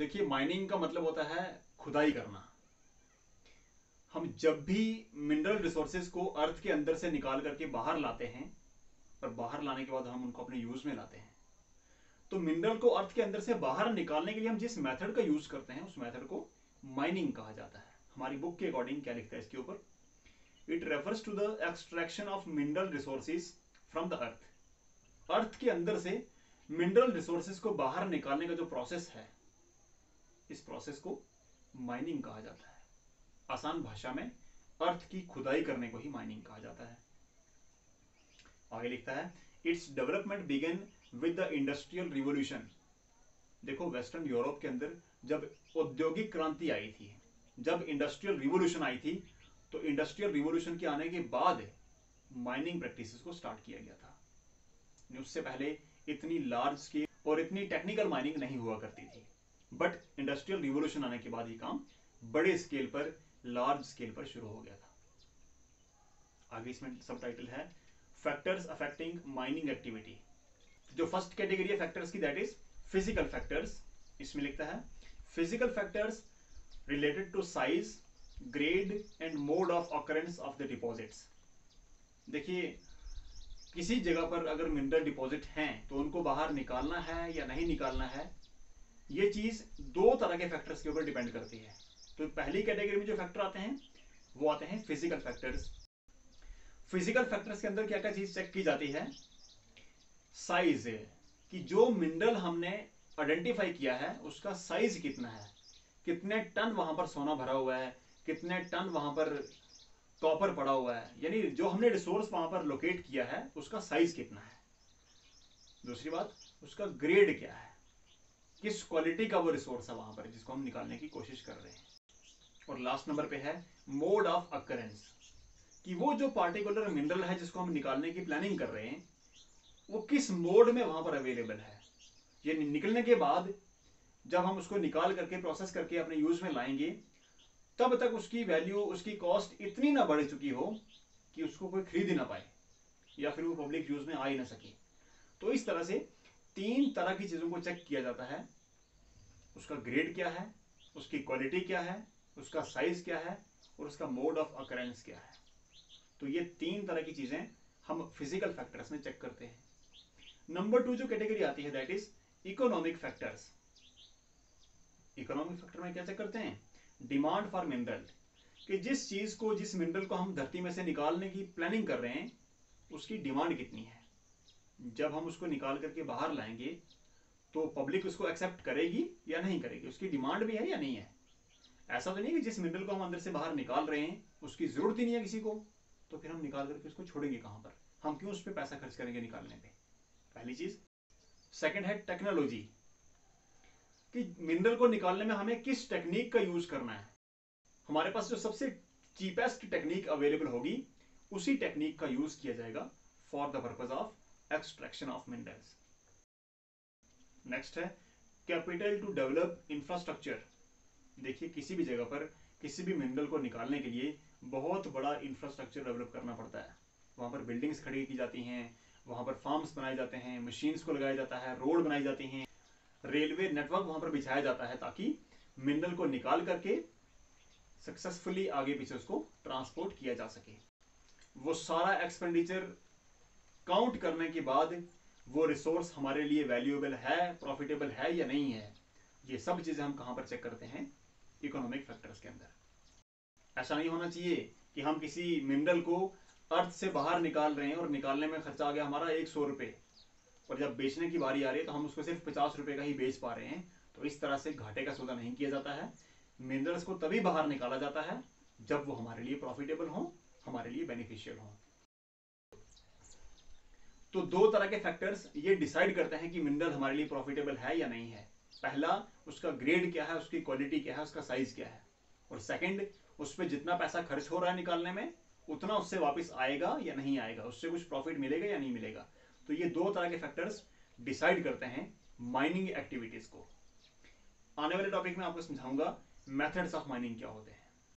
देखिए, माइनिंग का मतलब होता है खुदाई करना। हम जब भी मिनरल रिसोर्सेज को अर्थ के अंदर से निकाल करके बाहर लाते हैं और बाहर लाने के बाद हम उनको अपने यूज में लाते हैं, तो मिनरल को अर्थ के अंदर से बाहर निकालने के लिए हम जिस मेथड का यूज करते हैं उस मेथड को माइनिंग कहा जाता है। हमारी बुक के अकॉर्डिंग क्या लिखता है इसके ऊपर, it refers to the extraction of mineral resources from the earth. Earth के अंदर से मिनरल रिसोर्सेज को बाहर निकालने का जो प्रोसेस है, इस प्रोसेस को माइनिंग कहा जाता है। आसान भाषा में अर्थ की खुदाई करने को ही माइनिंग कहा जाता है। आगे लिखता है, its development began with the industrial revolution. देखो, वेस्टर्न यूरोप के अंदर जब औद्योगिक क्रांति आई थी, जब इंडस्ट्रियल रिवॉल्यूशन आई थी, तो इंडस्ट्रियल रिवॉल्यूशन के आने के बाद माइनिंग प्रैक्टिसेस को स्टार्ट किया गया था। उससे पहले इतनी लार्ज स्केल और इतनी टेक्निकल माइनिंग नहीं हुआ करती थी, बट इंडस्ट्रियल रिवॉल्यूशन आने के बाद ये काम बड़े स्केल पर, लार्ज स्केल पर शुरू हो गया था। आगे इसमें सब टाइटल है, फैक्टर्स अफेक्टिंग माइनिंग एक्टिविटी। जो फर्स्ट कैटेगरी है फैक्टर्स की, दैट इज फिजिकल फैक्टर्स। इसमें लिखता है, physical factors related to size, grade and mode of occurrence of the deposits. देखिए, किसी जगह पर अगर मिनरल डिपॉजिट हैं तो उनको बाहर निकालना है या नहीं निकालना है, ये चीज दो तरह के फैक्टर्स के ऊपर डिपेंड करती है। तो पहली कैटेगरी में जो फैक्टर आते हैं वो आते हैं फिजिकल फैक्टर्स। फिजिकल फैक्टर्स के अंदर क्या क्या चीज चेक की जाती है, साइज, कि जो मिनरल हमने आइडेंटिफाई किया है उसका साइज कितना है, कितने टन वहां पर सोना भरा हुआ है, कितने टन वहां पर कॉपर पड़ा हुआ है, यानी जो हमने रिसोर्स वहां पर लोकेट किया है उसका साइज कितना है। दूसरी बात, उसका ग्रेड क्या है, किस क्वालिटी का वो रिसोर्स है वहां पर जिसको हम निकालने की कोशिश कर रहे हैं। और लास्ट नंबर पे है मोड ऑफ अकरेंस, कि वो जो पार्टिकुलर मिनरल है जिसको हम निकालने की प्लानिंग कर रहे हैं वो किस मोड में वहां पर अवेलेबल है। ये निकलने के बाद जब हम उसको निकाल करके प्रोसेस करके अपने यूज में लाएंगे, तब तक उसकी वैल्यू, उसकी कॉस्ट इतनी ना बढ़ चुकी हो कि उसको कोई खरीद ही ना पाए या फिर वो पब्लिक यूज में आ ही ना सके। तो इस तरह से तीन तरह की चीजों को चेक किया जाता है, उसका ग्रेड क्या है, उसकी क्वालिटी क्या है, उसका साइज क्या है और उसका मोड ऑफ अकरेंस क्या है। तो ये तीन तरह की चीजें हम फिजिकल फैक्टर्स में चेक करते हैं। नंबर 2 जो कैटेगरी आती है that is economic factors. Economic factor में क्या चेक करते हैं, डिमांड फॉर मिनरल, कि जिस चीज को, जिस मिनरल को हम धरती में से निकालने की प्लानिंग कर रहे हैं उसकी डिमांड कितनी है। जब हम उसको निकाल करके बाहर लाएंगे तो पब्लिक उसको एक्सेप्ट करेगी या नहीं करेगी, उसकी डिमांड भी है या नहीं है। ऐसा तो नहीं कि जिस मिनरल को हम अंदर से बाहर निकाल रहे हैं उसकी जरूरत ही नहीं है किसी को, तो फिर हम निकाल करके उसको छोड़ेंगे कहां पर, हम क्यों उस पर पैसा खर्च करेंगे निकालने पे, पहली चीज। सेकंड है टेक्नोलॉजी, कि मिनरल को निकालने में हमें किस टेक्निक का यूज करना है। हमारे पास जो सबसे चीपेस्ट टेक्निक अवेलेबल होगी उसी टेक्निक का यूज किया जाएगा for the purpose of extraction of minerals. Next है कैपिटल टू डेवलप इंफ्रास्ट्रक्चर। देखिए, किसी भी जगह पर किसी भी मिनरल को निकालने के लिए बहुत बड़ा इंफ्रास्ट्रक्चर डेवलप करना पड़ता है। वहां पर बिल्डिंग्स खड़ी की जाती हैं, वहां पर फार्म्स बनाए जाते हैं, मशीन्स को लगाया जाता है, रोड बनाई जाती हैं, रेलवे नेटवर्क वहां पर बिछाया जाता है ताकि मिनरल को निकाल करके सक्सेसफुली आगे पीछे उसको ट्रांसपोर्ट किया जा सके। वो सारा एक्सपेंडिचर काउंट करने के बाद वो रिसोर्स हमारे लिए वैल्यूएबल है, प्रॉफिटेबल है या नहीं है, ये सब चीजें हम कहां पर चेक करते हैं, इकोनॉमिक फैक्टर्स के अंदर। ऐसा नहीं होना चाहिए कि हम किसी मिनरल को अर्थ से बाहर निकाल रहे हैं और निकालने में खर्चा आ गया हमारा 100 रुपए, और जब बेचने की बारी आ रही है तो हम उसको सिर्फ 50 रुपए का ही बेच पा रहे हैं। तो इस तरह से घाटे का सौदा नहीं किया जाता है। मिनरल्स को तभी बाहर निकाला जाता है जब वो हमारे लिए प्रॉफिटेबल हो, हमारे लिए बेनिफिशियल हो। तो दो तरह के फैक्टर्स ये डिसाइड करते हैं कि मिनरल हमारे लिए प्रॉफिटेबल है या नहीं है। पहला, उसका ग्रेड क्या है, उसकी क्वालिटी क्या है, उसका साइज क्या है। और सेकंड, उस पर जितना पैसा खर्च हो रहा है निकालने में उतना उससे वापस आएगा या नहीं आएगा, उससे कुछ प्रॉफिट मिलेगा या नहीं मिलेगा। तो ये दो तरह के फैक्टर्स डिसाइड करते हैं माइनिंग एक्टिविटीज को। आने वाले टॉपिक में आपको समझाऊंगा मेथड्स ऑफ माइनिंग क्या होते हैं।